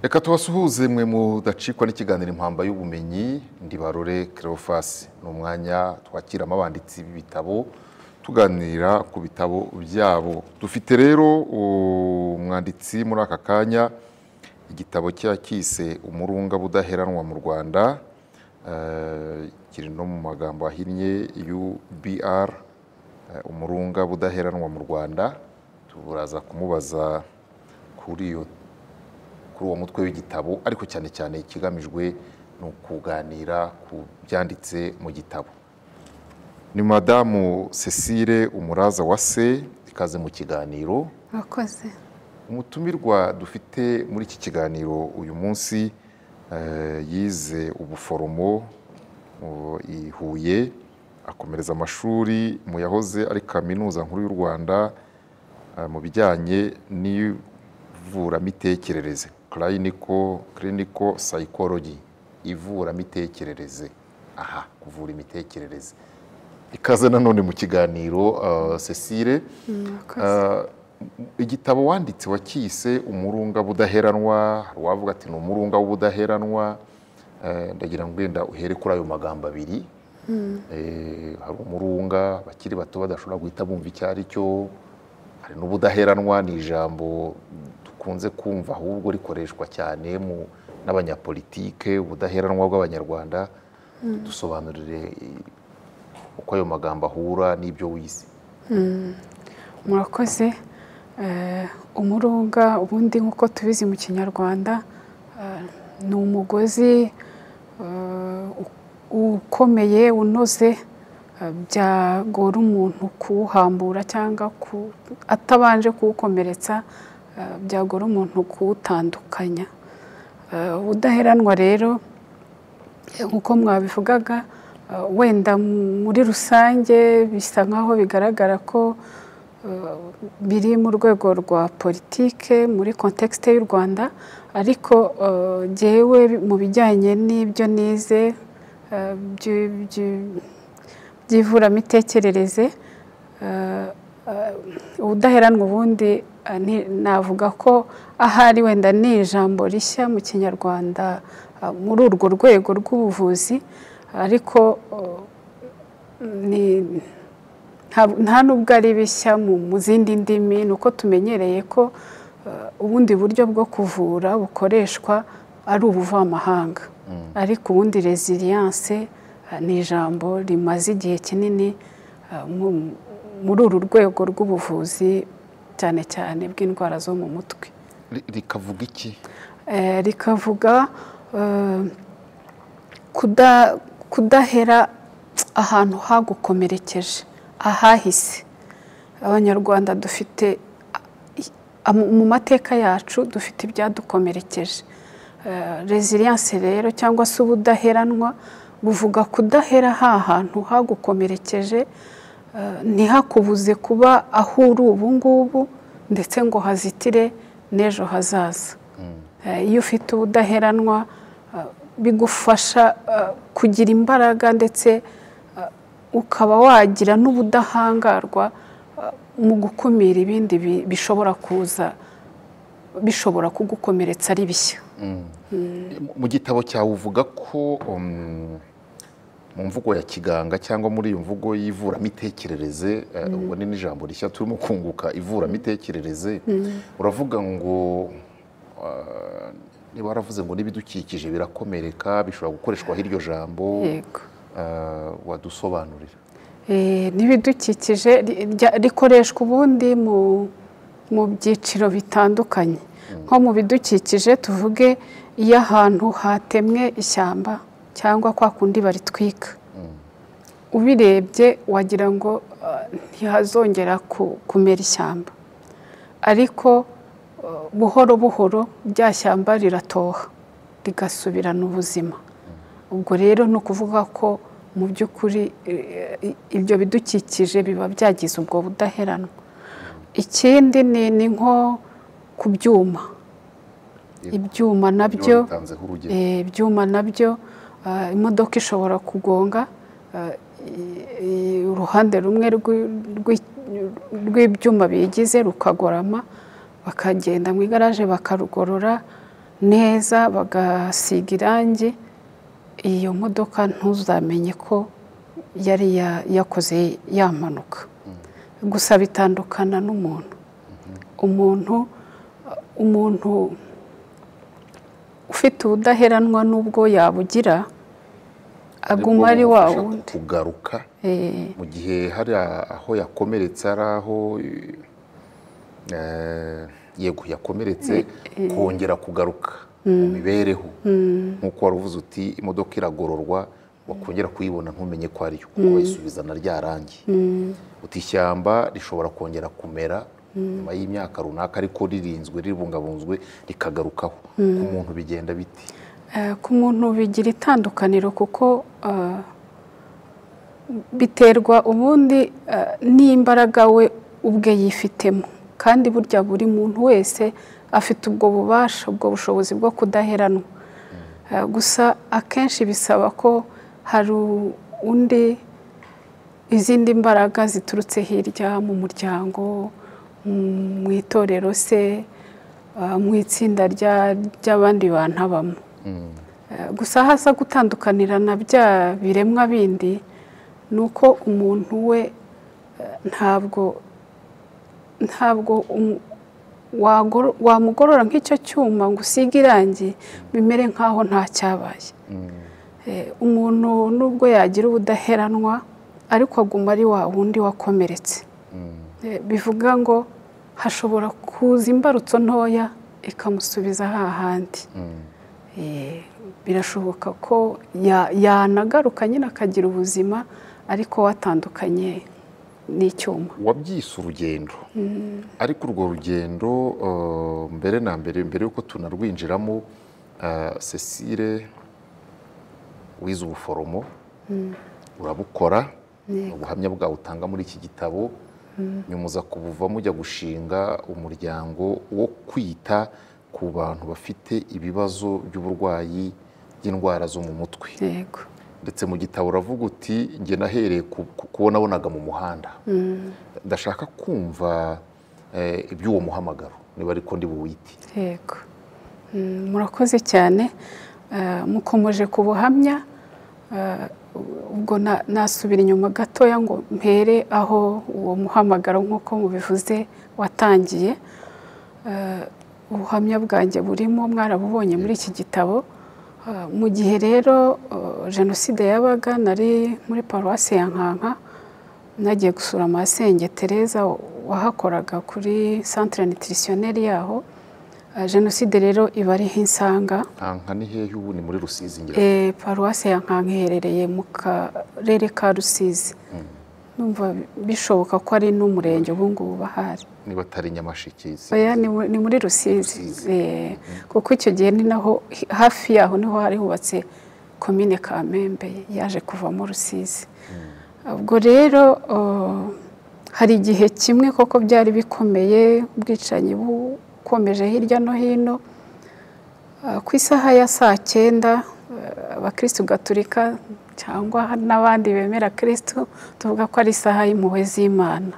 Reka tubasuhuze mwe mudacikwa n'ikiganiro impamba y'ubumenyi. Ndi Barore Cleophas. Ni umwanya twakiramo abanditsi b'ibitabo tuganira ku bitabo byabo. Dufite rero umwanditsi muri aka kanya, igitabo cyakise Umurunga budaheranwa mu Rwanda, kiri no mu magambo ahinnye UBR, Umurunga budaheranwa mu Rwanda. Turaza kumubaza kuri uwo mutwe w'igitabo, ariko cyane cyane ikigamijwe ni ukuganira ku byanditse mu gitabo. Ni Madamu Cécile Umuraza-Uwase, ikaze mu kiganiro. Murakoze. Umutumirwa dufite muri iki kiganiro uyu munsi yize ubuforomo i Huye, akomereza amashuri mu yahoze ari Kaminuza Nkuru y'u Rwanda mu bijyanye n'ivura-mitekerereze, clinical psychology, ivura-mitekerereze. Aha, kuvura imitekerereze. Ikaze nanone mu kiganiro Cécile. Igitabo wanditse wakise Umurunga budaheranwa, wavuga ati ni umurunga w'ubudaheranwa. Ndagira ngo wenda uhere kuri ayo magambo abiri. Hari umurunga bakiri bato badashobora guhita bumva icyo ari cyo. Hari n'ubudaheranwa, ni ijambo dukunze kumva ahubwo rikoreshwa cyane n'abanyapolitike, ubudaheranwa bw'Abanyarwanda. Dusobanurire uko ayo magambo ahura n'ibyo wize. Murakoze. Umurunga ubundi nk'uko tubizi mu Kinyarwanda ni umugozi ukomeye unoze, byagora umuntu kuwuhambura cyangwa atabanje kuwukomeretsa, byagora umuntu kuwutandukanya. Ubudaheranwa rero nk'uko mwabivugaga, wenda muri rusange bisa nkaho bigaragara ko biri mu rwego rwa politike muri kontekste y'u Rwanda, ariko jyewe mu bijyanye n'ibyo nize by'ivura-mitekerereze, ubudaheranwa ubundi navuga ko ahari wenda ni ijambo rishya mu Kinyarwanda muri urwo rwego rw'ubuvuzi, ariko nta nubwo ari bishya mu zindi ndimi. Ni uko tumenyereye ko ubundi buryo bwo kuvura bukoreshwa ari ubuvamahanga, ariko ubundi resilience ni ijambo rimaze igihe kinini muri uru rwego rw'ubuvuzi, cyane cyane bw'indwara zo mu mutwe. Rikavuga iki? Rikavuga kudahera ahantu hagukomerekeje, ahahise. Abanyarwanda dufite mu mateka yacu dufite ibyadukomerekeje. Resilience rero cyangwa se ubudaheranwa buvuga kudahera hantu hagukomerekeje, ntihakubuze kuba aho uri ubu ngubu, ndetse ngo hazitire n'ejo hazaza. Iyo ufite ubudaheranwa bigufasha kugira imbaraga, ndetse ukaba wagira n'ubudahangarwa mu gukumira ibindi bishobora kuza bishobora kugukomeretsa ari bishya. Mu gitabo cyawe uvuga ko mu mvugo ya kiganga cyangwa muri iyo mvugo y'ivura-mitekerereze, ubwo ni n'ijambo rishya turimo kunguka, ivura-mitekerereze, uravuga ngo niba waravuze ngo n'ibidukikije birakomereka, bishobora gukoreshwaho iryo jambo. Yego. Wadusobanurira? N'ibidukikije rikoreshwa ubundi mu byiciro bitandukanye. Nko mu bidukikije tuvuge iyo ahantu hatemwe ishyamba cyangwa kwa kundi baritwika, ubirebye wagira ngo ntihazongera kumera ishyamba, ariko buhoro buhoro rya shyamba riratoha rigasubirana ubuzima. Ubwo rero ni ukuvuga ko mu by'ukuri ibyo bidukikije biba byagize ubwo budaheranwa. Ikindi ni nko ku byuma. Ibyuma nabyo imodoka ishobora kugonga uruhande rumwe rw'ibyuma bigize rukagorama, bakagenda mu igaraje bakarugorora, neza bagasiga irangi, iyo modoka ntuzamenye ko yari yakoze yamanuka. Gusa bitandukana n'umuntu. Umuntu ufite ubudaheranwa n'ubwo yabugira aguma ari wa wundi kugaruka mu gihe hari aho yakomeretse, ari aho yego yakomeretse, kongera kugaruka mu mibereho nk'uko wari uvuze uti imodoka iragororwa, wakongera kuyibona ntumenye ko ariyo kuko bayisubizana rya rangi. Uti ishyamba rishobora kongera kumera nyuma y'imyaka runaka ariko ririnzwe ribungabunzwe rikagarukaho. Ku muntu bigenda biti? Ku muntu bigira itandukaniro kuko biterwa ubundi n'imbaraga we ubwe yifitemo, kandi burya buri muntu wese afite ubwo bubasha, ubwo bushobozi bwo kudaheranwa. Gusa akenshi bisaba ko hari undi izindi mbaraga ziturutse hirya mu muryango, mu itorero se, mu itsinda ry'abandi bantu abamo. Gusa haza gutandukanira na bya biremwa bindi ni uko umuntu we ntabwo wamugorora nk'icyo cyuma ngo usige irangi bimere nk'aho nta cyabaye. Umuntu nubwo yagira ubudaheranwa ariko aguma ari wa wundi wakomeretse. Bivuga ngo hashobora kuza imbarutso ntoya ikamusubiza hahandi. Birashoboka ko yanagaruka nyine akagira ubuzima ariko watandukanye n'icyuma. Wabyise urugendo, ariko urwo rugendo mbere na mbere yuko tunarwinjiramo, Cecile wize ubuforomo, urabukora, ubuhamya bwawe utanga muri iki gitabo, nyuma uza kubuvamo ujya gushinga umuryango wo kwita ku bantu bafite ibibazo by'uburwayi bw'indwara zo mu mutwe. Yego. Ndetse mu gitabo uravuga uti njye nahereye kuko nabonaga mu muhanda. Ndashaka kumva iby'uwo muhamagaro niba ariko ndi buwite. Yego. Murakoze cyane. Mukomeje ku buhamya, ubwo nasubira inyuma gatoya ngo mpere aho uwo muhamagaro nk'uko mubivuze watangiye. Ubuhamya bwanjye burimo mwarabubonye muri iki gitabo. Mu gihe rero jenoside yabaga, nari muri paruwasi ya Nkanka, nagiye gusura Masenge Tereza wahakoraga kuri centre nutritionnel yaho. Jenoside rero iba ariho insanga. Nkanka ni hehe ubu? Ni muri Rusizi ngira. Paruwasi ya Nkanka iherereye mu karere ka Rusizi. Numva bishoboka ko ari n'umurenge ubu ngubu bahari. Niba atari Nyamasheke. Oya, ni muri Rusizi. Kuko icyo gihe ni naho hafi yaho niho hari hubatse komine Kamembe yaje kuvamo Rusizi. Ubwo rero hari igihe kimwe koko byari bikomeye, ubwicanyi bukomeje hirya no hino. Ku isaha ya 9:00 abakristo gatolika cyangwa n'abandi bemera Kristo tuvuga ko ari isaha y'impuhwe z'Imana.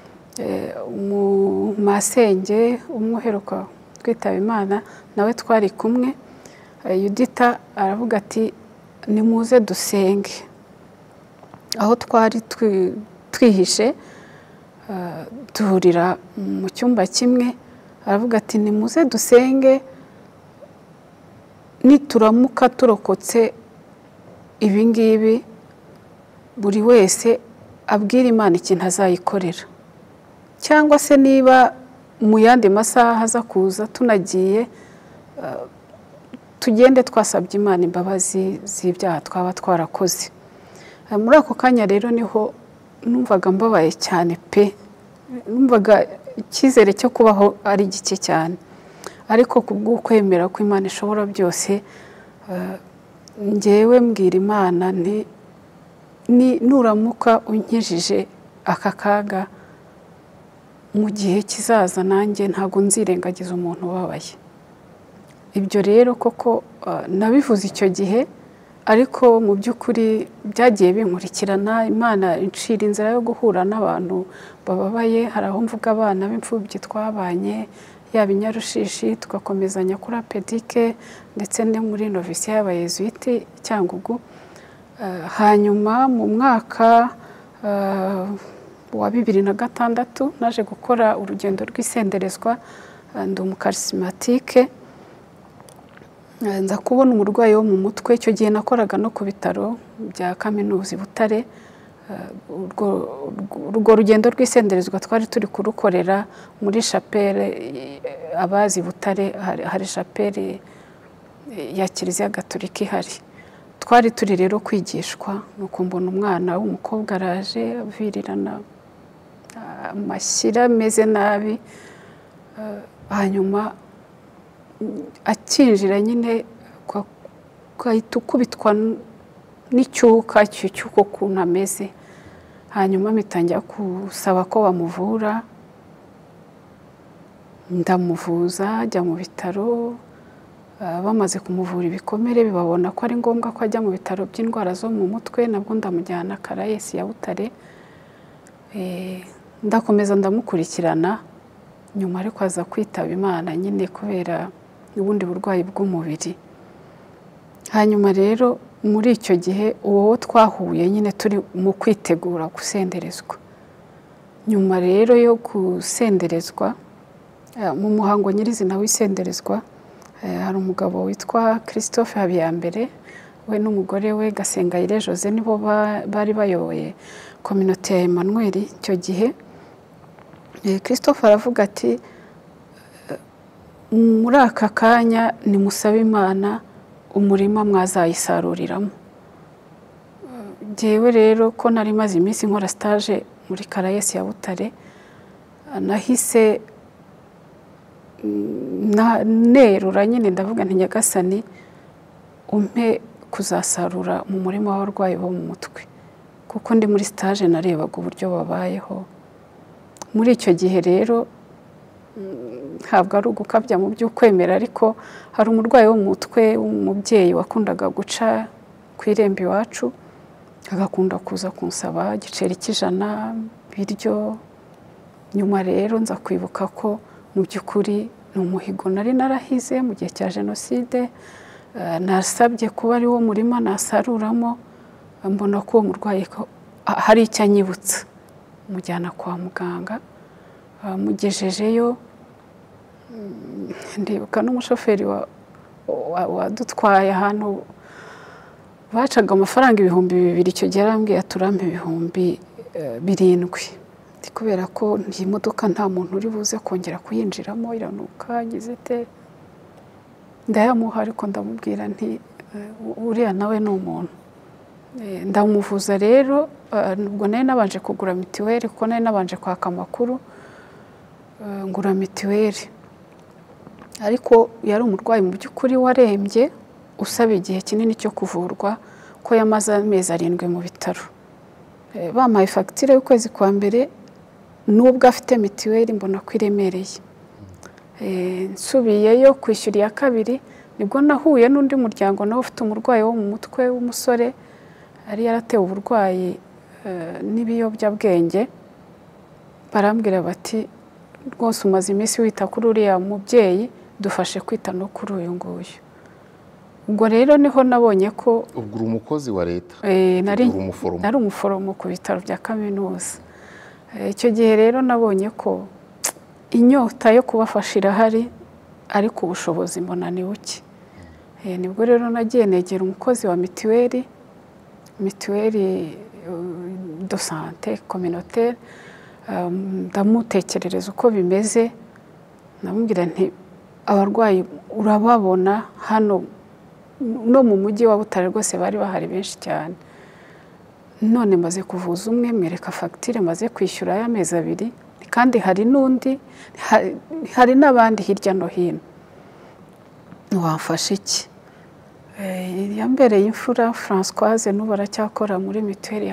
Mu Masenge umwoheruka twitaba Imana nawe twari kumwe, Yudita aravuga ati nimuze dusenge. Aho twari twihishe duhurira mu cyumba kimwe, aravuga ati nimuze dusenge, nituramuka turokotse ibi ngibi buri wese abwira Imana ikintu azayikorera, cyangwa se niba mu yandi masaha aza kuza tunagiye, tugende twasabye Imana imbabazi z'ibyaha twaba twarakoze. Muri ako kanya rero niho numvaga mbabaye cyane pe, numvaga icyizere cyo kubaho ari gike cyane, ariko kubw'ukwemera ko Imana ishobora byose, njyewe mbwira Imana nti nuramuka unkijije aka kaga, mu gihe kizaza nanjye ntabwo nzirengagiza umuntu ubabaye. Ibyo rero koko nabivuze icyo gihe, ariko mu by'ukuri byagiye binkurikirana. Imana incira inzira yo guhura n'abantu bababaye. Hari aho mvuga abana b'imfubyi twabanye, yaba i Nyarushishi tugakomezanya kuri apedike ndetse no muri novisiya y'abayezuwiti Cyangugu. Hanyuma mu mwaka wa 2006 naje gukora urugendo rw'isenderezwa, ndi umukarisimatike, nza kubona umurwayi wo mu mutwe. Icyo gihe nakoraga no ku bitaro bya kaminuza i Butare. Urwo rugendo rw'isenderezwa twari turi kurukorera muri chapelle, abazi Butare hari chapelle ya Kiliziya Gatolika ihari. Twari turi rero kwigishwa, nuko mbona umwana w'umukobwa araje avirirana amashyira ameze nabi, hanyuma akinjira nyine ugahita ukubitwa n'icyuka, icyo cyuko ukuntu ameze. Hanyuma mitangira gusaba ko bamuvura, ndamuvuza, ajya mu bitaro. Bamaze kumuvura ibikomere bibabona ko ari ngombwa ko ajya mu bitaro by'indwara zo mu mutwe, nabwo ndamujyana Karayesi ya Butare. Ndakomeza ndamukurikirana, nyuma ariko aza kwitaba Imana nyine kubera ubundi burwayi bw'umubiri. Hanyuma rero muri icyo gihe uwo twahuye nyine turi mu kwitegura gusenderezwa. Nyuma rero yo gusenderezwa, mu muhango nyirizina w'isenderezwa, hari umugabo witwa Christophe Habiyambere, we n'umugore we Gasengayire Jose nibo bari bayoboye communauté ya Emmanuel icyo gihe. Christophe aravuga ati muri aka kanya nimusabe Imana umurima mwazayisaruriramo. Jewe rero ko nari maze iminsi nkora stage muri Karayesi ya Butare, nahise nerura nyine ndavuga nti Nyagasani umpe kuzasarura mu murima w'abarwayi bo mu mutwe, kuko ndi muri stage narebaga uburyo babayeho. Muri icyo gihe rero ntabwo ari ugukabya mu by'ukwemera, ariko hari umurwayi wo mu mutwe w'umubyeyi wakundaga guca ku irembo iwacu, agakunda kuza kunsaba igiceri cy'ijana biryo. Nyuma rero nza kwibuka ko mu by'ukuri ni umuhigo nari narahize mu gihe cya Jenoside, nasabye kuba ari wo murima nasaruramo. Mbona ko uwo murwayi hari icyo anyibutsa, mujyana kwa muganga. Mugejejeyo, ndibuka n'umushoferi wadutwaye ahantu bacaga amafaranga 2,000. Icyo gihe arambwiye turampe 7,000, kubera ko iyi modoka nta muntu uri buze kongera kuyinjiramo, iranuka gizite. Ndayamuha, ariko ndamubwira nti uriya nawe ni umuntu. Ndamuvuza rero, nubwo nari nabanje kugura mitiweli, kuko nari nabanje kwaka amakuru, ngura mitiweli. Ariko yari umurwayi mu by'ukuri warembye, usaba igihe kinini cyo kuvurwa, ko yamaze amezi 7 mu bitaro. Bampaye fagitire y'ukwezi kwa mbere, nubwo afite mitiweli mbona ko iremereye. Nsubiyeyo kwishyura iya kabiri, nibwo nahuye n'undi muryango nawe ufite umurwayi wo mu mutwe w'umusore, ari yaratewe uburwayi n'ibiyobyabwenge. Barambwira bati rwose umaze iminsi wita kuri uriya mubyeyi, dufashe kwita no kuri uyu nguyu. Ubwo rero niho nabonye ko ubwo uri umukozi wa leta, nari umuforomo ku bitaro bya kaminuza. Icyo gihe rero nabonye ko inyota yo kubafasha irahari, ariko ubushobozi mbona ni buke. Nibwo rero nagiye negera umukozi wa mitiweli de santé communautaire, ndamutekerereza uko bimeze. Namubwira nti abarwayi urababona hano no mu mujyi wa Butare rwose bari bahari benshi cyane. None maze kuvuza umwe, mwereka fagitire maze kwishyura y'amezi 2, kandi hari n'undi, hari n'abandi hirya no hino. Wamfasha iki? Yambereye imfura Françoise, n'ubu aracyakora muri mituweli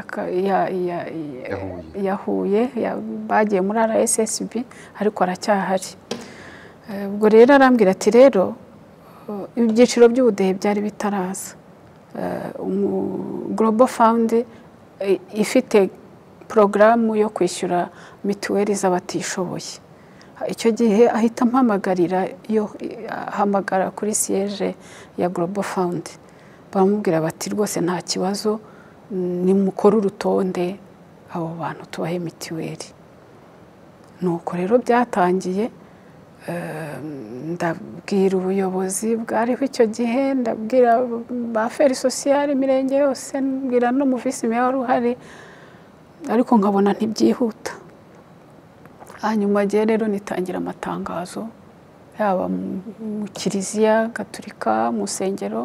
ya Huye, bagiye muri RSSB, ariko aracyahari. Ubwo rero arambwira ati rero ibyiciro by'ubudehe byari bitaraza. Global Fund ifite porogaramu yo kwishyura mituweli z'abatishoboye. icyo gihe ahita ahamagara kuri siyeje ya Global Fund, baramubwira bati rwose nta kibazo, nimukore urutonde abo bantu tubahe mitiweli. Nuko rero byatangiye, ndabwira ubuyobozi bwariho icyo gihe, ndabwira ba feri sosiyale imirenge yose, mbwira no mu visi meya wari uhari, ariko nkabona ntibyihuta. Hanyuma gihe rero nitangira amatangazo, yaba mu kiliziya gatolika, mu nsengero,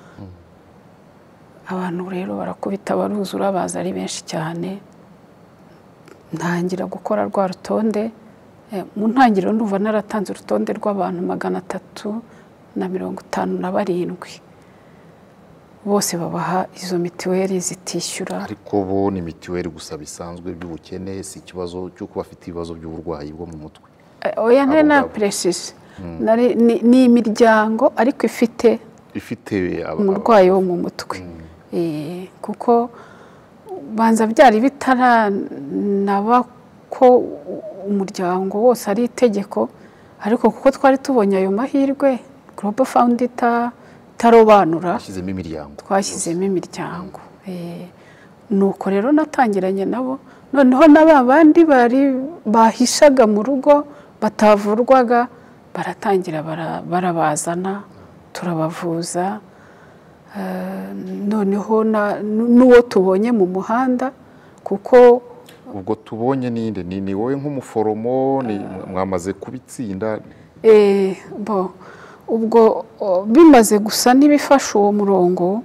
abantu rero barakubita baruzura, baza ari benshi cyane. Ntangira gukora rwa rutonde, mu ntangiriro ndumva naratanze urutonde rw'abantu 357 bose babaha izo mitiweli zitishyura. Ariko bo ni mitiweli gusa bisanzwe by'ubukene, si ikibazo cy'uko bafite ibibazo by'uburwayi bwo mu mutwe? Oya, na precious ni imiryango ariko ifite umurwayi wo mu mutwe. Kuko banza byari bitaranaba ko umuryango wose ari itegeko, ariko kuko twari tubonye ayo mahirwe, Global Fund itarobanura, twashyizemo imiryango. Nuko rero natangiranye nabo, noneho n'aba bandi bahishaga mu rugo batavurwaga, baratangira barabazana, turabavuza. Noneho n'uwo tubonye mu muhanda, kuko ubwo tubonye ninde? Ni wowe nk'umuforomo, mwamaze kubitsinda? Ubwo bimaze gusa n'ibifasha uwo murongo,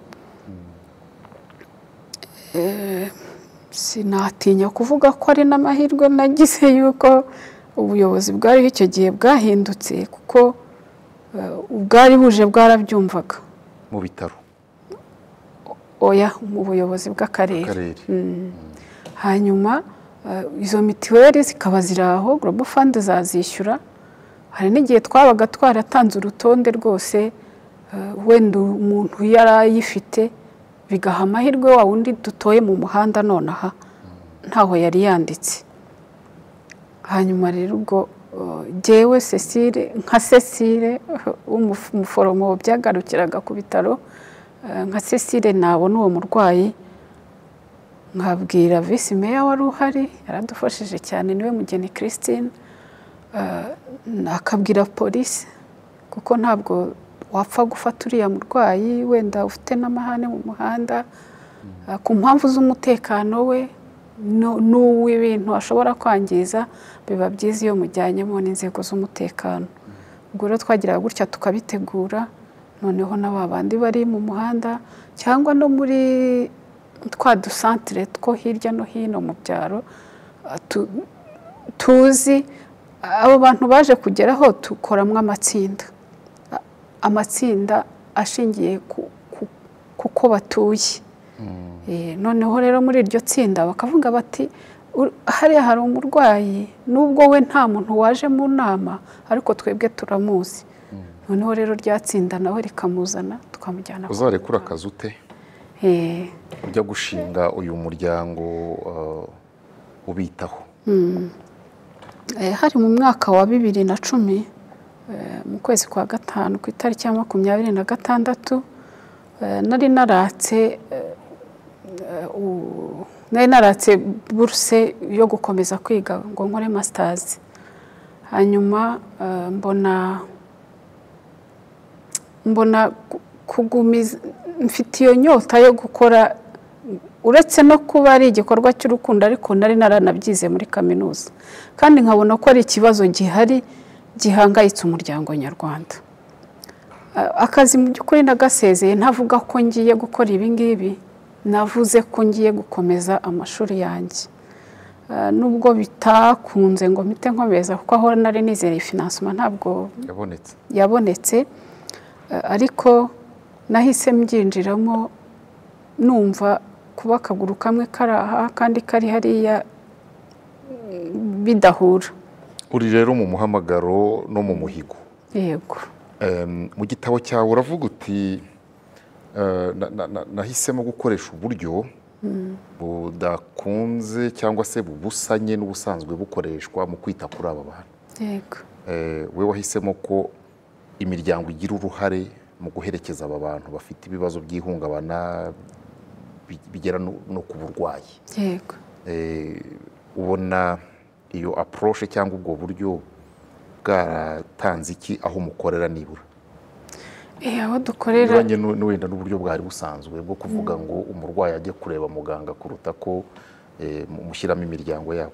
sinatinya kuvuga ko ari n'amahirwe nagize yuko ubuyobozi bwariho icyo gihe bwahindutse, kuko ubwari buje bwarabyumvaga. Mu bitaro? Oya, mu buyobozi bw'akarere. Hanyuma izo mitiweli zikaba ziri aho, Global Fund zazishyura. Hari n'igihe twabaga twaratanze urutonde rwose, wenda umuntu yari ayifite, bigaha amahirwe wa wundi dutoye mu muhanda nonaha ntaho yari yanditse. Hanyuma rero ubwo jyewe nka Cecile umuforomo byagarukiraga ku bitaro, nka Cecile nabona uwo murwayi nkabwira visi meya wari uhari, yaradufashije cyane, niwe Mugeni Christine, akabwira polisi, kuko ntabwo wapfa gufata uriya murwayi wenda ufite n'amahane mu muhanda, ku mpamvu z'umutekano we n'uw'ibintu ashobora kwangiza, biba byiza iyo mujyanyemo n'inzego z'umutekano. Ubwo rero twagiraga gutya tukabitegura, noneho n'aba bandi bari mu muhanda cyangwa no muri twa dusantere two hirya no hino mu byaro tuzi, abo bantu baje kugeraho tukoramo amatsinda ashingiye kuko batuye. Noneho rero muri iryo tsinda bakavuga bati hariya hari umurwayi, nubwo we nta muntu waje mu nama, ariko twebwe turamuzi. Noneho rero ryatsinda nawe rikamuzana tukamujyana. Uzarekura akazi ute ujya gushinga uyu muryango ubitaho? Hari mu mwaka wa 2010 mu kwezi kwa gatanu ku itariki ya 26 nari naratse buruse yo gukomeza kwiga ngo nkore masters. Hanyuma mbona kugumiza, mfite iyo nyota yo gukora, uretse no kuba ari igikorwa cy'urukundo, ariko nari naranabyize muri kaminuza, kandi nkabona ko ari ikibazo gihari gihangayitse umuryango nyarwanda. Akazi mu by'ukuri nagasezeye ntavuga ko ngiye gukora ibi ngibi, navuze ko ngiye gukomeza amashuri yanjye, nubwo bitakunze ngo mpite nkomeza, kuko aho nari nizeye financement ntabwo yabonetse, ariko nahise mbyinjiramo numva kuba akaguru kamwe kari aha kandi kari hariya bidahura. Uri rero mu muhamagaro no mu muhigo. Yego. Mu gitabo cyawe uravuga uti nahisemo gukoresha uburyo budakunze cyangwa se bubusanye n'ubusanzwe bukoreshwa mu kwita kuri aba bantu. yego we wahisemo ko imiryango igira uruhare mu guherekeza aba bantu bafite ibibazo by'ihungabana bigera no ku burwayi. yego ubona iyo approche cyangwa ubwo buryo bwaratanze iki aho mukorera nibura? aho dukorera wenda n'uburyo bwari busanzwe bwo kuvuga ngo umurwayi ajye kureba muganga kuruta ko mushyiramo imiryango yabo.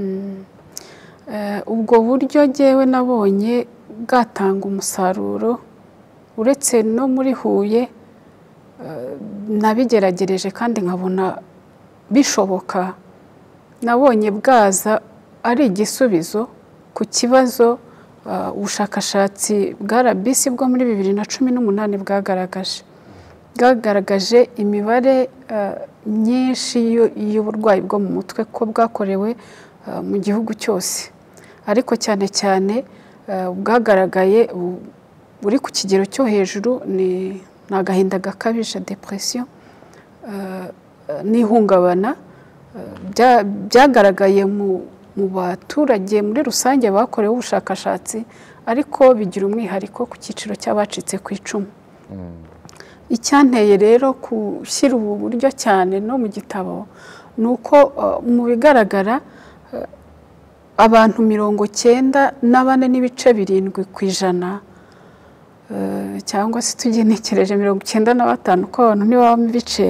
ubwo buryo jyewe nabonye bwatanga umusaruro, uretse no muri Huye nabigeragereje kandi nkabona bishoboka. Nabonye bwaza ari igisubizo ku kibazo ubushakashatsi bwa RBC bwo muri 2018 bwagaragaje imibare myinshi y'uburwayi bwo mu mutwe ko bwakorewe mu gihugu cyose, ariko cyane cyane bwagaragaye buri ku kigero cyo hejuru ni agahinda gakabije, depression n'ihungabana. Byagaragaye mu baturage muri rusange bakorewe ubushakashatsi, ariko bigira umwihariko ku cyiciro cy'abacitse ku icumu. Icyanteye rero gushyira ubu buryo cyane no mu gitabo ni uko mu bigaragara abantu 94.7% cyangwa se tugenekereje 95% ko abantu ntibabamo ibice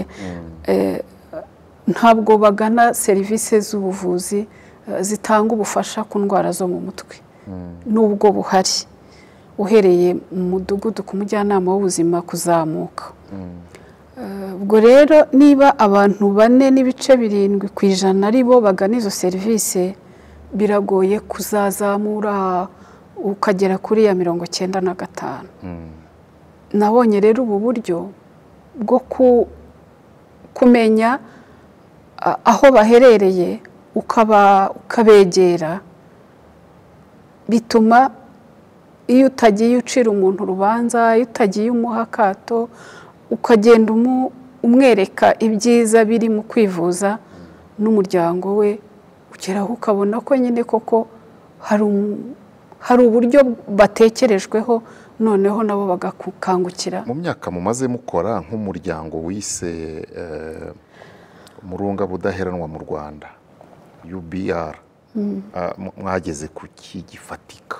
ntabwo bagana serivisi z'ubuvuzi zitanga ubufasha ku ndwara zo mu mutwe. Nubwo buhari uhereye mu mudugudu ku mujyanama w'ubuzima kuzamuka. Ubwo rero niba abantu 4.7% ari bo bagana izo serivisi, biragoye kuzazamura ukagera kuri ya 95%. Nabonye rero ubu buryo bwo kumenya aho baherereye ukabegera, bituma iyo utagiye ucira umuntu urubanza, iyo utagiye umuha akato, ukagenda umwereka ibyiza biri mu kwivuza n'umuryango we, ugeraho ukabona ko nyine koko hari uburyo batekerejweho, noneho nabo bagakangukira. Mu myaka mumaze mukora nk'umuryango wise Umurunga Budaheranwa mu Rwanda, UBR, mwageze ku gifatika?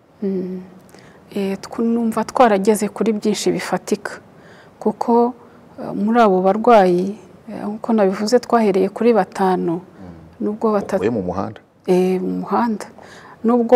Numva twarageze kuri byinshi bifatika, kuko muri abo barwayi nk'uko nabivuze twahereye kuri 5, nubwo 3 mu muhanda mu muhanda, nubwo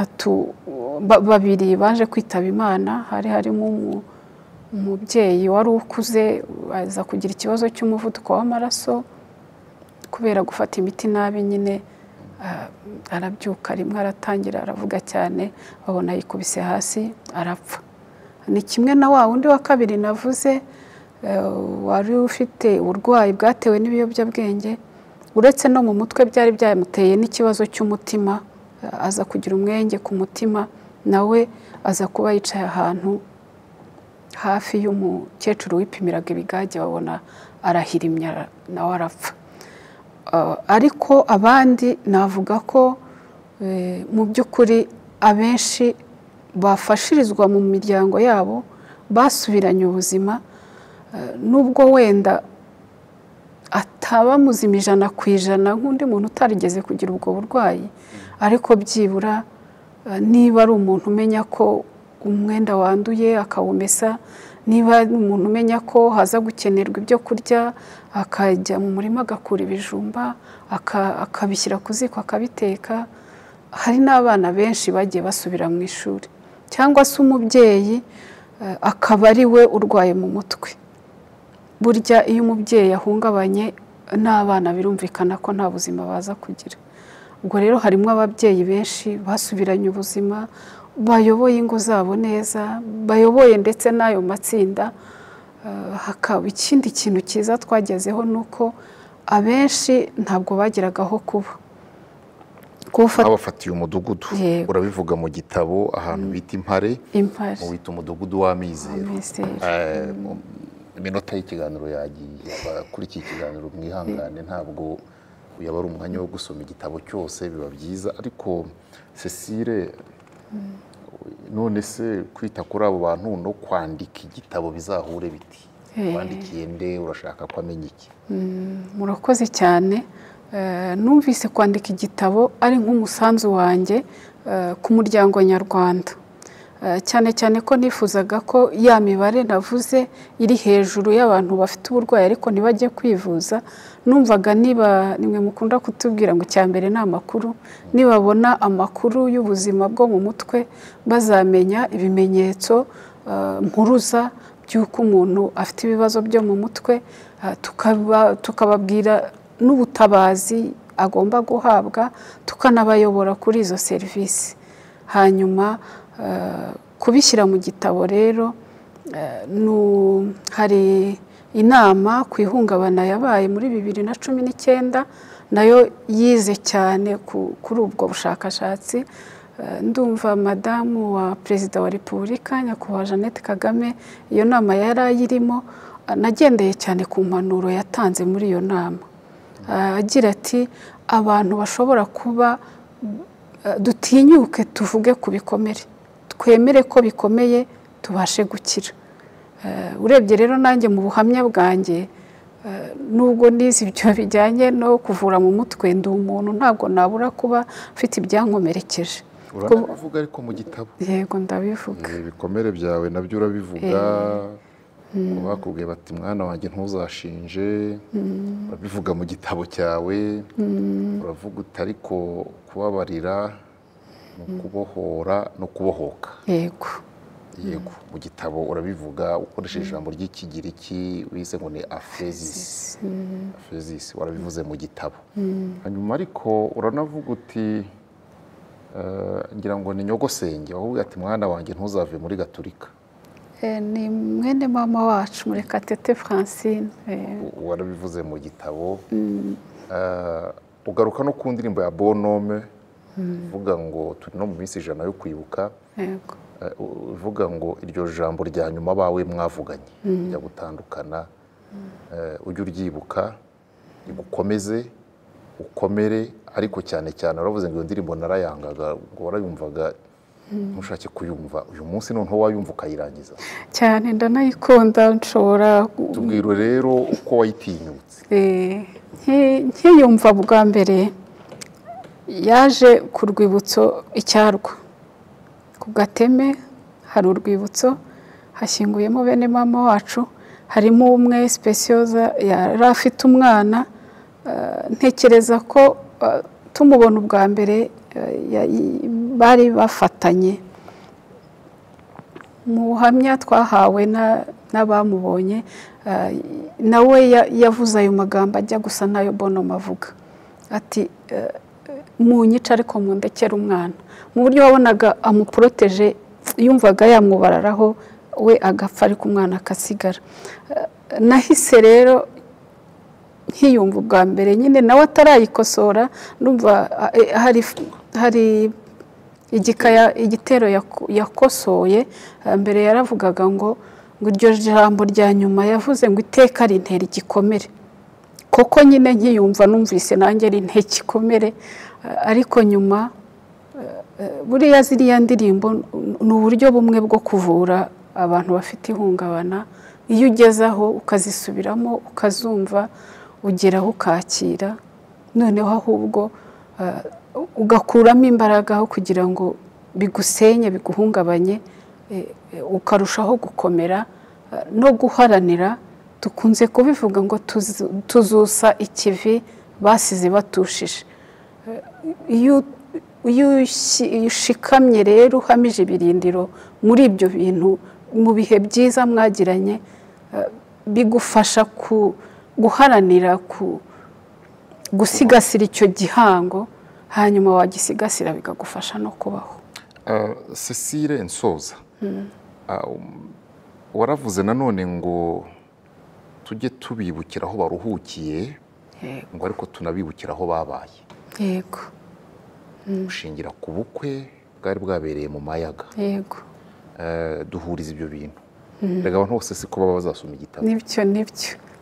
2 baje kwitaba Imana. harimo umubyeyi wari ukuze aza kugira ikibazo cy'umuvuduko w'amaraso kubera gufata imiti nabi, nyine arabyuka rimwe aratangira aravuga cyane, babona yikubise hasi arapfa. Ni kimwe na wa wundi wa 2 navuze wari ufite uburwayi bwatewe n'ibiyobyabwenge, uretse no mu mutwe byari byamuteye n'ikibazo cy'umutima, aza kugira umwenge ku mutima, nawe aza kuba yicaye ahantu hafi y'umukecuru wipimiraga ibigage, babona arahirimya nawe arapfa. Ariko abandi navuga ko mu by'ukuri abenshi bafashirizwa mu miryango yabo, basubiranye ubuzima, nubwo wenda ataba muzima 100% nk'undi muntu utarigeze kugira ubwo burwayi, ariko byibura niba ari umuntu umenya ko umwenda wanduye akawumesa, niba ari umuntu umenya ko haza gukenerwa ibyo kurya, akajya mu murima agakura ibijumba akabishyira ku ziko akabiteka. Hari n'abana benshi bagiye basubira mu ishuri, cyangwa se umubyeyi akaba ari we urwaye mu mutwe. Burya iyo umubyeyi ahungabanye n'abana birumvikana ko nta buzima baza kugira. Ubwo rero harimo ababyeyi benshi basubiranye ubuzima, bayoboye ingo zabo neza, bayoboye ndetse n'ayo matsinda. Hakaba ikindi kintu cyiza twagezeho nuko abenshi ntabwo bagiraga aho kuba. Abafatiye umudugudu, urabivuga mu gitabo ahantu bita Impare, mu bita umudugudu w'Amizero. Iminota y'ikiganiro yagiye, kuri iki kiganiro mwihangane, ntabwo yaba ari umwanya wo gusoma igitabo cyose biba byiza, ariko Cecile none se kwita kuri abo bantu no kwandika igitabo bizahure biti? Wandikiye nde? Urashaka ko amenya iki? Murakoze cyane. Numvise kwandika igitabo ari nk'umusanzu wanjye ku muryango nyarwanda, cyane cyane ko nifuzaga ko ya mibare navuze iri hejuru y'abantu bafite uburwayi ariko ntibajye kwivuza. Numvaga niba nimwe mukunda kutubwira ngo icyambere ni amakuru, nibabona amakuru y'ubuzima bwo mu mutwe bazamenya ibimenyetso mpuruza by'uko umuntu afite ibibazo byo mu mutwe, tukababwira n'ubutabazi agomba guhabwa, tukanabayobora kuri izo serivisi. Hanyuma kubishyira mu gitabo rero, hari inama ku ihungabana yabaye muri 2019 nayo yize cyane kuri ubwo bushakashatsi. Ndumva madamu wa perezida wa repubulika nyakubahwa Jeannette Kagame iyo nama yari ayirimo, nagendeye cyane ku mpanuro yatanze muri iyo nama, agira ati abantu bashobora kuba, dutinyuke tuvuge ku bikomere, twemere ko bikomeye tubashe gukira. Urebye rero nanjye mu buhamya bwanjye, nubwo nizi ibyo bijyanye no kuvura mu mutwe, ndi umuntu ntabwo nabura kuba mfite ibyankomerekeje. Urabivuga ariko mu gitabo? Yego, ndabivuga. Ibikomere byawe nabyo urabivuga, bakubwiye bati mwana wanjye ntuzashinje, urabivuga mu gitabo cyawe. Uravuga uti ariko kubabarira no kubohora no kubohoka. Yego. Yego, mu gitabo urabivuga ukoresheje ijambo ry'ikigiriki wise ngo ni aphesis. Aphesis warabivuze mu gitabo. Hanyuma ariko uranavuga uti ngira ngo ni nyogosenge, wavuga ati mwana wanjye ntuzave muri Gatolika. Ni mwene mama wacu Murekatete Francine. Warabivuze mu gitabo. Ugaruka no ku ndirimbo ya Bonhomme uvuga ngo turi no mu minsi 100 yo kwibuka. Yego. Uvuga ngo iryo jambo rya nyuma bawe mwavuganye rya gutandukana, ujye uryibuka igukomeze ukomere, ariko cyane cyane uravuze ngo iyo ndirimbo narayangaga, ngo warayumvaga ntushake kuyumva. Uyu munsi noneho wayumva ukayirangiza cyane, ndanayikunda. Nshobora tubwira rero uko wayitinyutse. Nkiyumva bwa mbere yaje ku rwibutso Icyarwa ku Gateme, hari urwibutso hashyinguyemo bene mama wacu, harimo umwe Specioza yari afite umwana. Ntekereza ko tumubona ubwa mbere bari bafatanye. Mu buhamya twahawe n'abamubonye, nawe yavuze ayo magambo ajya gusa n'ayo Bonhomme avuga, ati munyica ariko mundekere umwana. Mu buryo wabonaga amuproteje, yumvaga yamwubararaho we agapfa ariko umwana akasigara. Nahise rero nkiyumva ubwa mbere nyine nawe atarayikosora, numva hari igitero yakosoye. Mbere yaravugaga ngo iryo jambo rya nyuma yavuze ngo iteka rintera igikomere. Koko nyine nkiyumva numvise nanjye rintera igikomere, ariko nyuma buriya ziriya ndirimbo ni uburyo bumwe bwo kuvura abantu bafite ihungabana. Iyo ugezaho ukazisubiramo ukazumva, ugeraho ukakira, noneho ahubwo ugakuramo imbaraga aho kugira ngo bigusenye biguhungabanye, ukarushaho gukomera no guharanira. Dukunze kubivuga ngo tuzusa ikivi basize batushije. Iyo ushikamye rero uhamije ibirindiro muri ibyo bintu, mu bihe byiza mwagiranye, bigufasha guharanira gusigasira icyo gihango, hanyuma wagisigasira bikagufasha no kubaho. Cecile nsoza, waravuze nanone ngo tujye tubibukira aho baruhukiye, ngo ariko tunabibukira aho babaye. Yego. Ushingira ku bukwe bwari bwabereye mu Mayaga. Yego. Duhuriza ibyo bintu. Rega abantu bose siko baba bazasoma igitabo. Nibyo.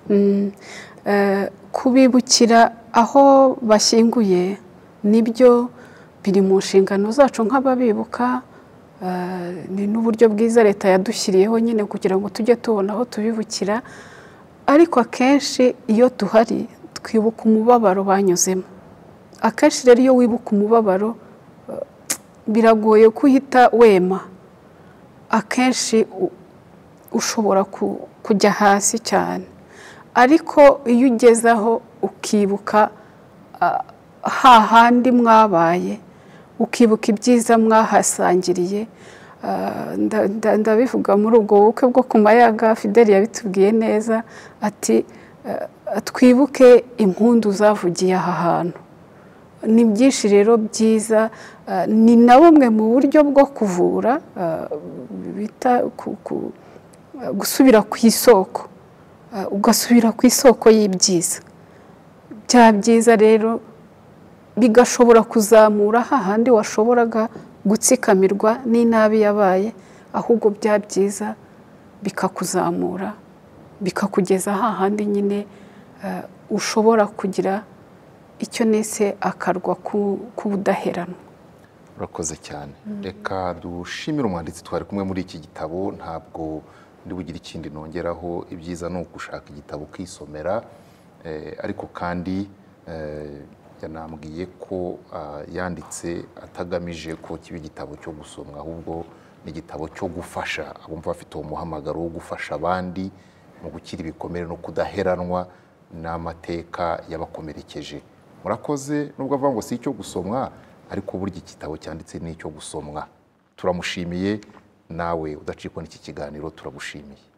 kubibukira aho bashyinguye nibyo biri mu nshingano zacu nk'ababibuka. Ni n'uburyo bwiza leta yadushyiriyeho nyine kugira ngo tujye tubona aho tubibukira, ariko akenshi iyo duhari twibuka umubabaro banyuzemo. Akenshi rero iyo wibuka umubabaro biragoye kuhita wema, akenshi ushobora kujya hasi cyane, ariko iyo ugeze aho ukibuka hahandi mwabaye, ukibuka ibyiza mwahasangiriye. Ndabivuga muri ubwo bukwe bwo ku Mayaga, Fideli yabitubwiye neza ati twibuke impundu zavugiye aha hantu. Ni byinshi rero byiza, ni na bumwe mu buryo bwo kuvura bita gusubira ku isoko, ugasubira ku isoko y'ibyiza. Bya byiza rero bigashobora kuzamura hahandi washoboraga gutsikamirwa n'inabi yabaye, ahubwo bya byiza bikakuzamura bikakugeza hahandi nyine ushobora kugira icyo nise akarwa k'ubudaheranwa. Urakoze cyane. Reka dushimire umwanditsi twari kumwe muri iki gitabo. Ntabwo ndi bugire ikindi nongeraho, ibyiza ni ugushaka igitabo ukisomera, ariko kandi yanambwiye ko yanditse atagamije ko kiba igitabo cyo gusomwa, ahubwo ni igitabo cyo gufasha abumva bafite uwo muhamagaro wo gufasha abandi mu gukira ibikomere no kudaheranwa n'amateka yabakomerekeje. Murakoze. Nubwo avuga ngo si icyo gusomwa, ariko burya igitabo cyanditse ni icyo gusomwa. Turamushimiye. Nawe udacikwa n'iki kiganiro turagushimiye.